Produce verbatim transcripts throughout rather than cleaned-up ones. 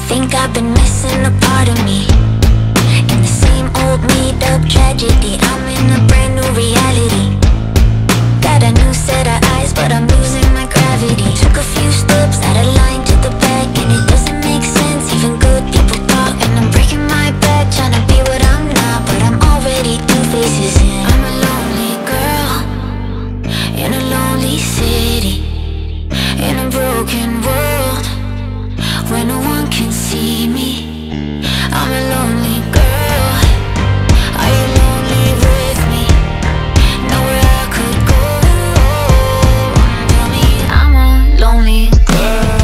Think I've been missing a part of me, in the same old made up tragedy. I'm in a brand new reality. Got a new set of eyes, but I'm losing my gravity. Took a few steps out of line to the back, and it doesn't make sense. Even good people talk, and I'm breaking my back trying to be what I'm not, but I'm already two faces in. I'm a lonely girl in a lonely city, in a broken world where no one can see me. I'm a lonely girl. Are you lonely with me? Nowhere I could go. Tell me I'm a lonely girl.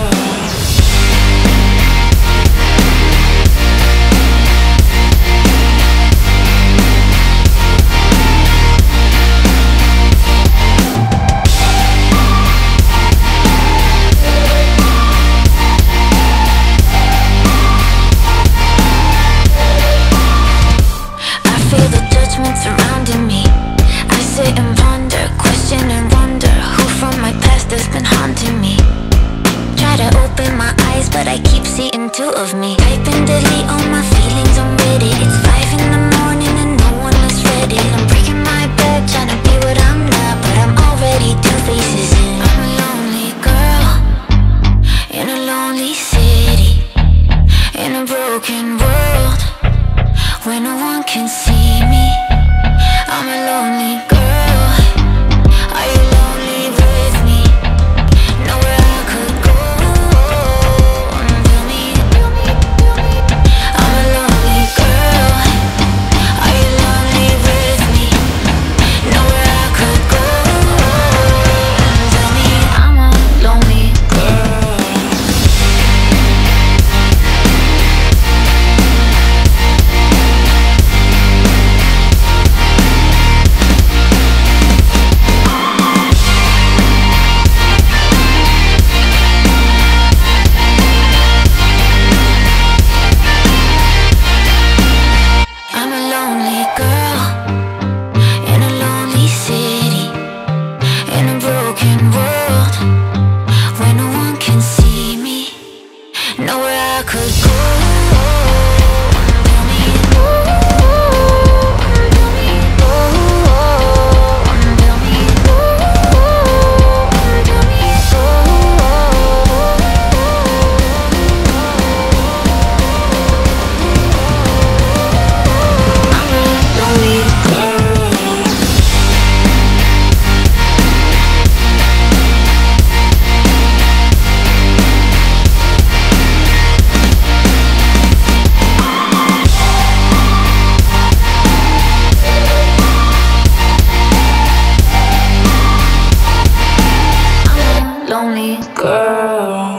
Surrounding me, I sit and ponder, question and wonder who from my past has been haunting me. Try to open my eyes, but I keep seeing two of me. Type and delete all my feelings on Reddit. It's five in the morning and no one has read it. I'm breaking my back trying to be what I'm not, but I'm already two faces in. I'm a lonely girl in a lonely city, in a broken world where no one can see me. I'm a lonely girl. Are you lonely with me? Nowhere I could go. Tell me, tell me, tell me. I'm a lonely girl. Are you lonely with me? Nowhere I could go. Tell me I'm a lonely girl. Nowhere I could go. Tell me, oh, tell me, oh, tell me, oh, tell me, oh. I'm a lonely girl. Lonely girl.